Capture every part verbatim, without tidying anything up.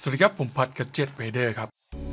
สวัสดีครับผมพัดกับเจ็ตเวเดอร์ครับ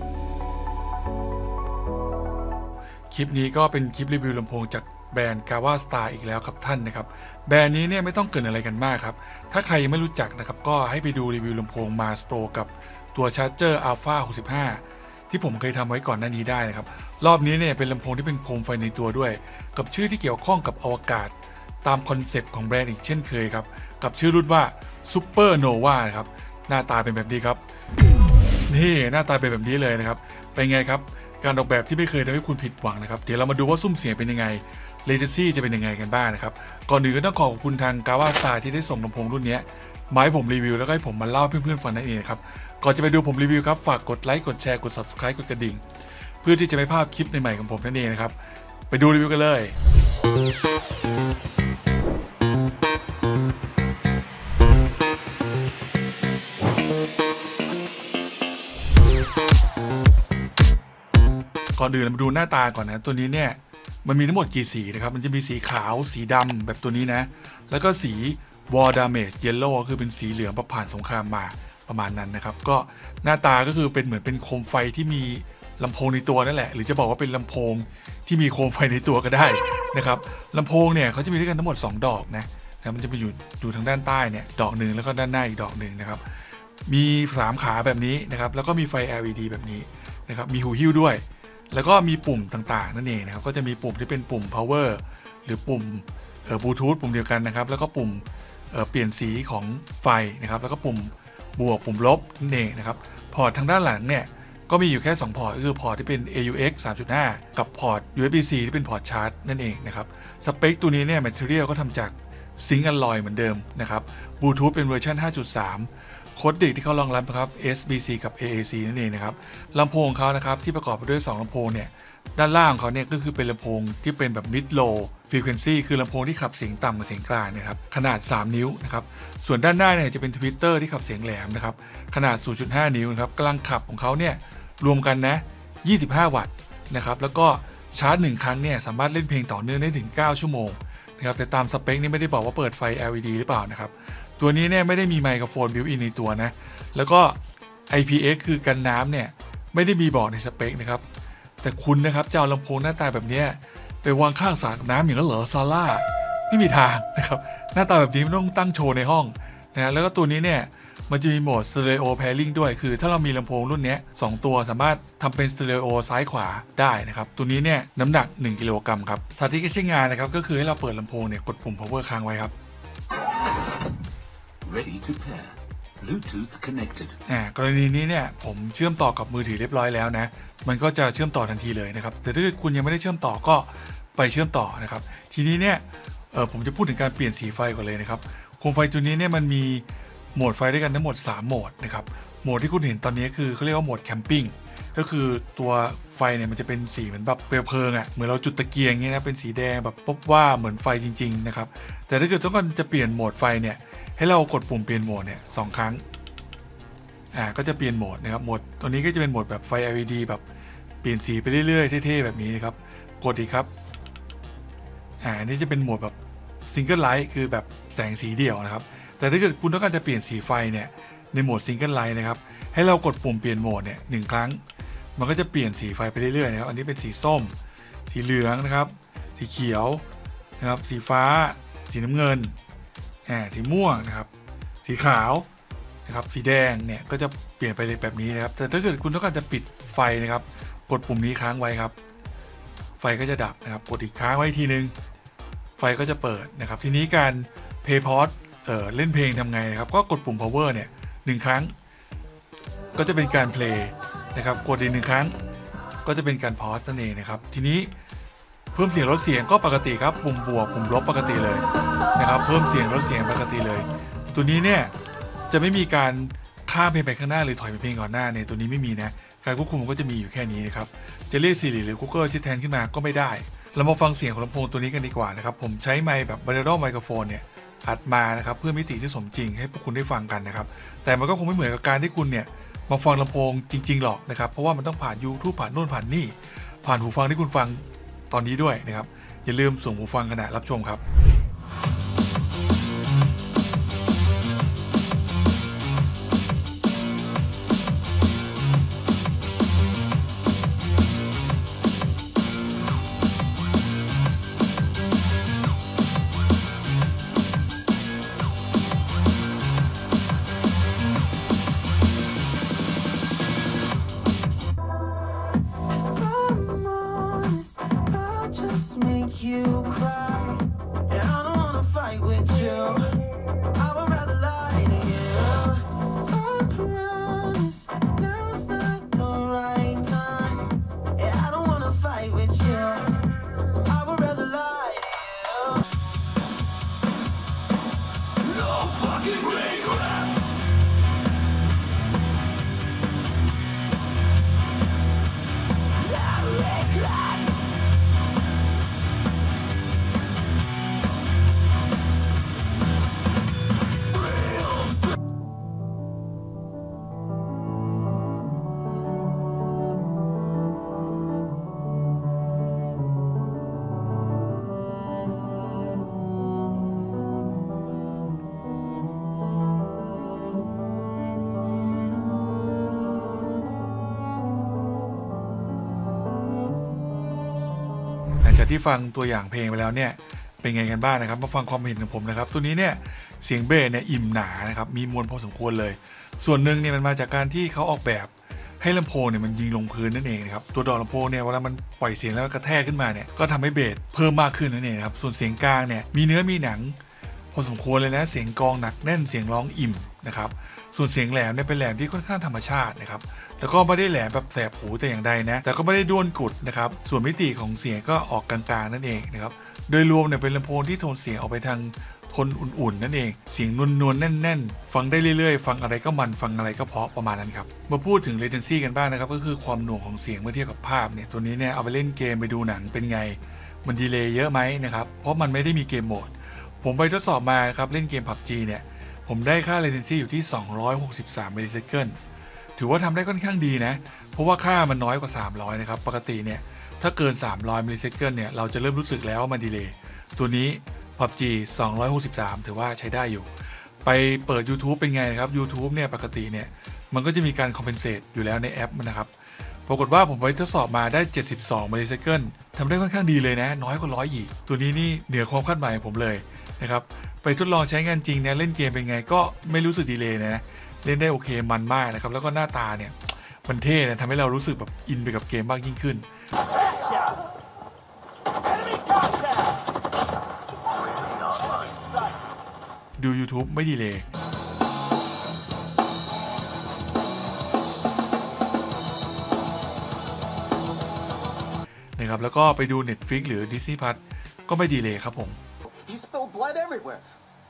คลิปนี้ก็เป็นคลิปรีวิวลำโพงจากแบรนด์ Gava Star อีกแล้วครับท่านนะครับแบรนด์นี้เนี่ยไม่ต้องเกริ่นอะไรกันมากครับถ้าใครยังไม่รู้จักนะครับก็ให้ไปดูรีวิวลำโพง Maestro กับตัว Charger Alpha หกสิบห้าที่ผมเคยทำไว้ก่อนหน้านี้ได้นะครับรอบนี้เนี่ยเป็นลำโพงที่เป็นโคมไฟในตัวด้วยกับชื่อที่เกี่ยวข้องกับอวกาศตามคอนเซปต์ของแบรนด์อีกเช่นเคยครับกับชื่อรุ่นว่า Super Nova นะครับหน้าตาเป็นแบบนี้ครับนี่หน้าตาเป็นแบบนี้เลยนะครับเป็นไงครับการออกแบบที่ไม่เคยทำให้คุณผิดหวังนะครับเดี๋ยวเรามาดูว่าซุ้มเสียงเป็นยังไง Latency จะเป็นยังไงกันบ้างนะครับก่อนอื่นก็ต้องขอบคุณทาง Gava Star ที่ได้ส่งลำโพงรุ่นนี้มาให้ผมรีวิวแล้วก็ให้ผมมาเล่าเพื่อนๆฟังนั่นเองครับก่อนจะไปดูผมรีวิวครับฝากกดไลค์กดแชร์กด Subscribe กดกระดิ่งเพื่อที่จะไม่พลาดคลิปใหม่ๆของผมนั่นเองนะครับไปดูรีวิวกันเลยก่อนอื่นมาดูหน้าตาก่อนนะตัวนี้เนี่ยมันมีทั้งหมดกี่สีนะครับมันจะมีสีขาวสีดำแบบตัวนี้นะแล้วก็สี War Damage Yellow คือเป็นสีเหลืองผ่านสงครามมาประมาณนั้นนะครับก็หน้าตาก็คือเป็นเหมือนเป็นโคมไฟที่มีลำโพงในตัวนั่นแหละหรือจะบอกว่าเป็นลำโพงที่มีโคมไฟในตัวก็ได้นะครับลำโพงเนี่ยเขาจะมีด้วยกันทั้งหมดสองดอกนะนะมันจะไปอยู่อยู่ทางด้านใต้เนี่ยดอกหนึ่งแล้วก็ด้านหน้าอีกดอกหนึ่งนะครับมีสามขาแบบนี้นะครับแล้วก็มีไฟ แอล อี ดี แบบนี้นะครับมีหูหิ้วด้วยแล้วก็มีปุ่มต่างๆนั่นเองนะครับก็จะมีปุ่มที่เป็นปุ่ม power หรือปุ่มเอ่อบลูทูธปุ่มเดียวกันนะครับแล้วก็ปุ่มเอ่อเปลี่ยนสีของไฟนะครับแล้วก็ปุ่มบวกปุ่มลบนั่นเองนะครับพอร์ตทางด้านหลังเนี่ยก็มีอยู่แค่สองพอร์ตก็คือพอร์ตที่เป็น เอ ยู เอ็กซ์ สามจุดห้า กับพอร์ต ยู เอส บี ซี ที่เป็นพอร์ตชาร์จนั่นเองนะครับสเปคตัวนี้เนี่ย material ก็ทำจากซิงค์อลลอยเหมือนเดิมนะครับบลูทูธเป็นเวอร์ชัน ห้าจุดสามโค้ดดิกที่เขารองรับนะครับ เอส บี ซี กับ เอ เอ ซี นั่นเองนะครับลำโพงของเขานะครับที่ประกอบไปด้วยสองลำโพงเนี่ยด้านล่างของเขาเนี่ยก็คือเป็นลำโพงที่เป็นแบบ mid low frequency คือลำโพงที่ขับเสียงต่ำกับเสียงกลางนะครับขนาดสามนิ้วนะครับส่วนด้านหน้าเนี่ยจะเป็นทวิตเตอร์ที่ขับเสียงแหลมนะครับขนาด ศูนย์จุดห้า นิ้วนะครับกำลังขับของเขาเนี่ยรวมกันนะยี่สิบห้าวัตต์นะครับแล้วก็ชาร์จหนึ่งครั้งเนี่ยสามารถเล่นเพลงต่อเนื่องได้ถึงเก้าชั่วโมงนะครับแต่ตามสเปคนี่ไม่ได้บอกว่าเปิดไฟ แอล อี ดี หรือเปล่านะครับตัวนี้เนี่ยไม่ได้มีไมโครโฟนบิวอินในตัวนะแล้วก็ ไอ พี เอ็กซ์ คือกันน้ำเนี่ยไม่ได้มีบอกในสเปคนะครับแต่คุณนะครับจะเอาลำโพงหน้าตาแบบนี้ไปวางข้างสระน้ำอย่างนั้นเหรอซาร่าไม่มีทางนะครับหน้าตาแบบนี้ไม่ต้องตั้งโชว์ในห้องนะแล้วก็ตัวนี้เนี่ยมันจะมีโหมด Stereo Pairing ด้วยคือถ้าเรามีลำโพงรุ่นนี้สองตัวสามารถทำเป็น Stereo ซ้ายขวาได้นะครับตัวนี้เนี่ยน้ำหนักหนึ่งกิโลกรัมครับสาธิตการใช้งานนะครับก็คือให้เราเปิดลำโพงเนี่ยกดปุ่ม power ค้างไว้ครับ Ready to pair Bluetooth connected อ่ากรณีนี้เนี่ยผมเชื่อมต่อกับมือถือเรียบร้อยแล้วนะมันก็จะเชื่อมต่อทันทีเลยนะครับแต่ถ้าคุณยังไม่ได้เชื่อมต่อก็ไปเชื่อมต่อนะครับทีนี้เนี่ยเออผมจะพูดถึงการเปลี่ยนสีไฟก่อนเลยนะครับโคมไฟตัวนี้เนี่ยมันมีโหมดไฟด้วยกันทั้งหมดสามโหมดนะครับโหมดที่คุณเห็นตอนนี้คือเขาเรียกว่าโหมดแคมปิ้งก็คือตัวไฟเนี่ยมันจะเป็นสีเหมือนแบบเปลวเพลิงอ่ะเหมือนเราจุดตะเกียงอย่างเงี้ยนะเป็นสีแดงแบบป๊บว่าเหมือนไฟจริงๆนะครับแต่ถ้าเกิดต้องการจะเปลี่ยนโหมดไฟเนี่ยให้เรากดปุ่มเปลี่ยนโหมดเนี่ยสองครั้งอ่าก็จะเปลี่ยนโหมดนะครับโหมดตัวนี้ก็จะเป็นโหมดแบบไฟ แอล อี ดี แบบเปลี่ยนสีไปเรื่อยๆเท่ๆแบบนี้นะครับกดอีกครับอ่านี่จะเป็นโหมดแบบซิงเกิลไลท์คือแบบแสงสีเดี่ยวนะครับแต่ถ้าเกิดคุณต้องการจะเปลี่ยนสีไฟเนี่ยในโหมดซิงเกิลไลท์นะครับให้เรากดปุ่มเปลี่ยนโหมดเนี่ยหนึ่งครั้งมันก็จะเปลี่ยนสีไฟไปเรื่อยๆนะครับอันนี้เป็นสีส้มสีเหลืองนะครับสีเขียวนะครับสีฟ้าสีน้ำเงินอ่าสีม่วงนะครับสีขาวนะครับสีแดงเนี่ยก็จะเปลี่ยนไปแบบนี้นะครับแต่ถ้าเกิดคุณต้องการจะปิดไฟนะครับกดปุ่มนี้ค้างไว้ครับไฟก็จะดับนะครับกดอีกค้างไว้ทีนึงไฟก็จะเปิดนะครับทีนี้การ Play Pause เอ่อเล่นเพลงทำไงนะครับก็กดปุ่ม power เนี่ยหนึ่งครั้งก็จะเป็นการ play นะครับกดอีกหนึ่งครั้งก็จะเป็นการ pause นั่นเองนะครับทีนี้เพิ่มเสียงลดเสียงก็ปกติครับปุ่มบวกปุ่มลบปกติเลยนะครับเพิ่มเสียงลดเสียงปกติเลยตัวนี้เนี่ยจะไม่มีการข้ามเพลงไปข้างหน้าหรือถอยไปเพลงก่อนหน้าเนี่ยตัวนี้ไม่มีนะการควบคุมก็จะมีอยู่แค่นี้นะครับจะเรียก Siri หรือ Google ที่แทนขึ้นมาก็ไม่ได้เรามาฟังเสียงของลำโพงตัวนี้กันดีกว่านะครับผมใช้ไมค์แบบ Binaural Microphone เนี่ยอัดมานะครับเพื่อมิติที่สมจริงให้พวกคุณได้ฟังกันนะครับแต่มันก็คงไม่เหมือนกับการที่คุณเนี่ยมาฟังลำโพงจริงๆหรอกนะครับเพราะว่ามันต้องผ่าน YouTube ผ่านโน่นผ่านนี่ผ่านหูฟังที่คุณฟังตอนนี้ด้วยนะครับอย่าลืมส่งหูฟังขณะรับชมครับที่ฟังตัวอย่างเพลงไปแล้วเนี่ยเป็นไงกันบ้างนะครับมาฟังความเห็นของผมนะครับตัวนี้เนี่ยเสียงเบสเนี่ยอิ่มหนานะครับมีมวลพอสมควรเลยส่วนหนึ่งเนี่ยมันมาจากการที่เขาออกแบบให้ลำโพงเนี่ยมันยิงลงพื้นนั่นเองนะครับตัวดอกลำโพงเนี่ยเวลามันปล่อยเสียงแล้วกระแทกขึ้นมาเนี่ยก็ทำให้เบสเพิ่มมากขึ้นนั่นเองนะครับส่วนเสียงกลางเนี่ยมีเนื้อมีหนังพอสมควรเลยนะเสียงกลองหนักแน่นเสียงร้องอิ่มนะครับส่วนเสียงแหลมเนี่ยเป็นแหลมที่ค่อนข้างธรรมชาตินะครับแล้วก็ไม่ได้แหลมแบบแสบหูแต่อย่างใดนะแต่ก็ไม่ได้ด้วนกุดนะครับส่วนมิติของเสียงก็ออกกลางๆนั่นเองนะครับโดยรวมเนี่ยเป็นลำโพงที่โทนเสียงออกไปทางโทนอุ่นๆนั่นเองเสียงนวลๆแน่นๆฟังได้เรื่อยๆฟังอะไรก็มันฟังอะไรก็เพราะประมาณนั้นครับมาพูดถึง latency กันบ้างนะครับก็คือความหน่วงของเสียงเมื่อเทียบกับภาพเนี่ยตัวนี้เนี่ยเอาไปเล่นเกมไปดูหนังเป็นไงมันดีเลย์เยอะไหมนะครับเพราะมันไม่ได้มีเกมโหมดผมไปทดสอบมาครับเล่นเกม พับจี เนี่ยผมได้ค่า latency อยู่ที่สองร้อยหกสิบสามมิลลิเซคันด์ถือว่าทำได้ค่อนข้างดีนะเพราะว่าค่ามันน้อยกว่าสามร้อยนะครับปกติเนี่ยถ้าเกินสามร้อยมิลลิเซคันด์เนี่ยเราจะเริ่มรู้สึกแล้วว่ามันดีเลย์ตัวนี้ พับจี สองร้อยหกสิบสามถือว่าใช้ได้อยู่ไปเปิด YouTube เป็นไงนะครับ YouTube เนี่ยปกติเนี่ยมันก็จะมีการคอมเพนเซตอยู่แล้วในแอปนะครับปรากฏว่าผมไปทดสอบมาได้เจ็ดสิบสองมิลลิเซคันด์ทำได้ค่อนข้างดีเลยนะน้อยกว่าร้อยอีกตัวนี้นี่เหนือความคาดหมายของผมเลยนะครับไปทดลองใช้งานจริงเนี่ยเล่นเกมเป็นไงก็ไม่รู้สึกดีเลย์นะเล่นได้โอเคมันมากนะครับแล้วก็หน้าตาเนี่ยมันเท่นะทำให้เรารู้สึกแบบอินไปกับเกมมากยิ่งขึ้นดู YouTube ไม่ดีเลยนะครับแล้วก็ไปดู Netflix หรือ Disney Plus ก็ไม่ดีเลยครับผม He spilled blood everywhere.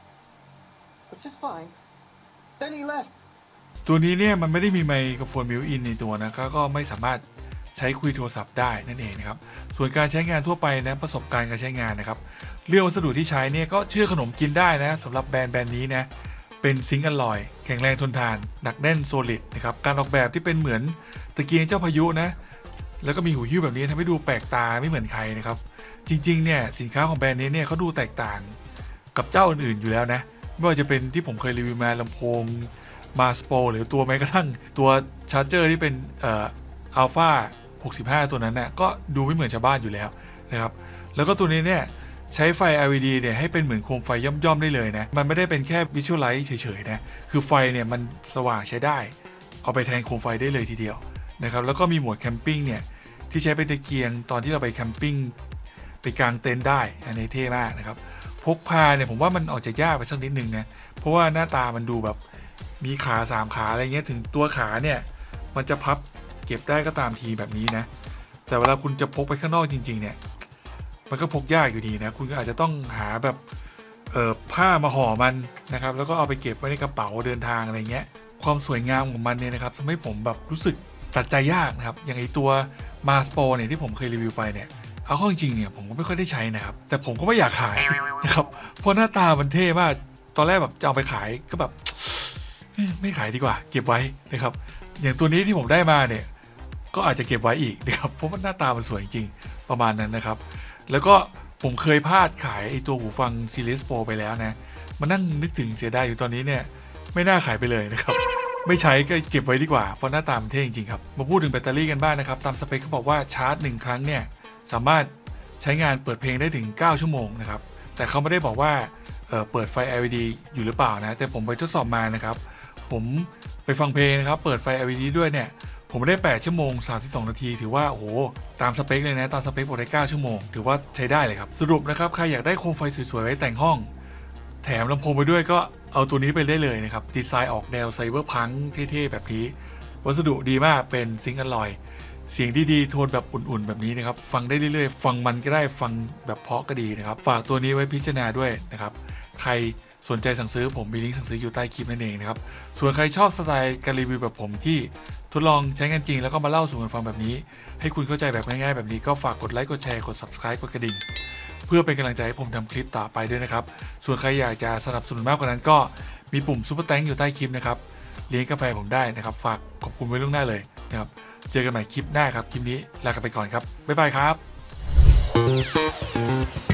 Which is fine. Then he left. ตัวนี้เนี่ยมันไม่ได้มีไมโครโฟนบิวอินในตัวนะก็ไม่สามารถใช้คุยโทรศัพท์ได้นั่นเองนะครับส่วนการใช้งานทั่วไปนะประสบการณ์การใช้งานนะครับเรื่องวัสดุที่ใช้เนี่ยก็เชื่อขนมกินได้นะสำหรับแบรนด์แบรนด์นี้นะเป็นซิงค์อลลอยแข็งแรงทนทานหนักแน่นโซลิดนะครับการออกแบบที่เป็นเหมือนตะเกียงเจ้าพายุนะแล้วก็มีหูหิ้วแบบนี้ทำให้ดูแปลกตาไม่เหมือนใครนะครับจริงๆเนี่ยสินค้าของแบรนด์นี้เนี่ยเขาดูแตกต่างกับเจ้าอื่นๆอยู่แล้วนะไม่ว่าจะเป็นที่ผมเคยรีวิวมาลำโพงมาสโปหรือตัวแม้กระทั่งตัวชาร์จเจอร์ที่เป็นเอ่ออัลฟาหกสิบห้าตัวนั้นเนี่ยก็ดูไม่เหมือนชาวบ้านอยู่แล้วนะครับแล้วก็ตัวนี้เนี่ยใช้ไฟ แอล อี ดี เนี่ยให้เป็นเหมือนโคมไฟย่อมๆได้เลยนะมันไม่ได้เป็นแค่วิชวลไลท์เฉยๆนะคือไฟเนี่ยมันสว่างใช้ได้เอาไปแทนโคมไฟได้เลยทีเดียวนะครับแล้วก็มีโหมดแคมปิ้งเนี่ยที่ใช้เป็นตะเกียงตอนที่เราไปแคมปิ้งไปกางเต็นท์ได้อันนี้เท่มากนะครับพกพาเนี่ยผมว่ามันออกจะยากไปสักนิดนึงนะเพราะว่าหน้าตามันดูแบบมีขาสามขาอะไรเงี้ยถึงตัวขาเนี่ยมันจะพับเก็บได้ก็ตามทีแบบนี้นะแต่เวลาคุณจะพกไปข้างนอกจริงๆเนี่ยมันก็พกยากอยู่ดีนะคุณก็อาจจะต้องหาแบบเอ่อผ้ามาห่อมันนะครับแล้วก็เอาไปเก็บไว้ในกระเป๋าเดินทางอะไรเงี้ยความสวยงามของมันเนี่ยนะครับทำให้ผมแบบรู้สึกตัดใจยากนะครับอย่างไอตัวมาสโปเนี่ยที่ผมเคยรีวิวไปเนี่ยเอาเข้าจริงๆเนี่ยผมก็ไม่ค่อยได้ใช้นะครับแต่ผมก็ไม่อยากขายนะครับเพราะหน้าตามันเท่มากตอนแรกแบบจะเอาไปขายก็แบบไม่ขายดีกว่าเก็บไว้นะครับอย่างตัวนี้ที่ผมได้มาเนี่ยก็อาจจะเก็บไว้อีกนะครับเพราะว่าหน้าตามันสวยจริงประมาณนั้นนะครับแล้วก็ผมเคยพลาดขายไอตัวหูฟัง Series Pro ไปแล้วนะมานั่งนึกถึงเสียดายอยู่ตอนนี้เนี่ยไม่น่าขายไปเลยนะครับไม่ใช้ก็เก็บไว้ดีกว่าเพราะหน้าตามันเท่จริงๆครับมาพูดถึงแบตเตอรี่กันบ้างนะครับตามสเปคเขาบอกว่าชาร์จหนึ่งครั้งเนี่ยสามารถใช้งานเปิดเพลงได้ถึงเก้าชั่วโมงนะครับแต่เขาไม่ได้บอกว่า เอ่อ เปิดไฟ แอล อี ดี อยู่หรือเปล่านะแต่ผมไปทดสอบมานะครับผมไปฟังเพลงนะครับเปิดไฟ แอล อี ดี ด้วยเนี่ยผมได้แปดชั่วโมงสามสิบสองนาทีถือว่าโอ้โหตามสเปคเลยนะตามสเปคบอกได้เก้าชั่วโมงถือว่าใช้ได้เลยครับสรุปนะครับใครอยากได้โคมไฟสวยๆไว้แต่งห้องแถมลำโพงไปด้วยก็เอาตัวนี้ไปได้เลยนะครับดีไซน์ออกแนวไซเบอร์พังเท่ๆแบบนี้วัสดุดีมากเป็นซิงค์อลลอยเสียงดีๆโทนแบบอุ่นๆแบบนี้นะครับฟังได้เรื่อยๆฟังมันก็ได้ฟังแบบเพาะก็ดีนะครับฝากตัวนี้ไว้พิจารณาด้วยนะครับใครสนใจสั่งซื้อผมมีลิงก์สั่งซื้ออยู่ใต้คลิปนั่นเองนะครับส่วนใครชอบสไตล์การรีวิวแบบผมที่ทดลองใช้งานจริงแล้วก็มาเล่าสู่กันฟังแบบนี้ให้คุณเข้าใจแบบง่ายๆแบบนี้ก็ฝากกดไลค์กดแชร์กด ซับสไครบ์ กดกระดิ่งเพื่อเป็นกำลังใจให้ผมทำคลิปต่อไปด้วยนะครับส่วนใครอยากจะสนับสนุนมากกว่านั้นก็มีปุ่มซุปเปอร์แตงอยู่ใต้คลิปนะครับเลี้ยงกาแฟผมได้นะครับฝากขอบคุณไว้ล่วงหน้าเลยนะครับเจอกันใหม่คลิปหน้าครับคลิปนี้ลากันไปก่อนครับบ๊ายบายครับ